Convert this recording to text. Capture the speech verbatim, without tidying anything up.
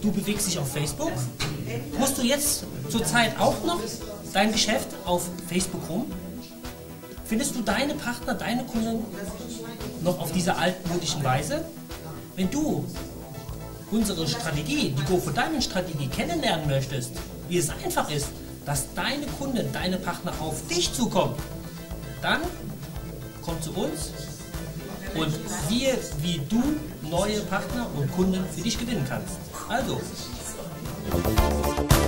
du bewegst dich auf Facebook. Musst du jetzt zurzeit auch noch dein Geschäft auf Facebook rum? Findest du deine Partner, deine Kunden noch auf diese altmodischen Weise? Wenn du unsere Strategie, die Go for Diamond Strategie kennenlernen möchtest, wie es einfach ist, dass deine Kunden, deine Partner auf dich zukommen, dann komm zu uns und siehe, wie du neue Partner und Kunden für dich gewinnen kannst. Also.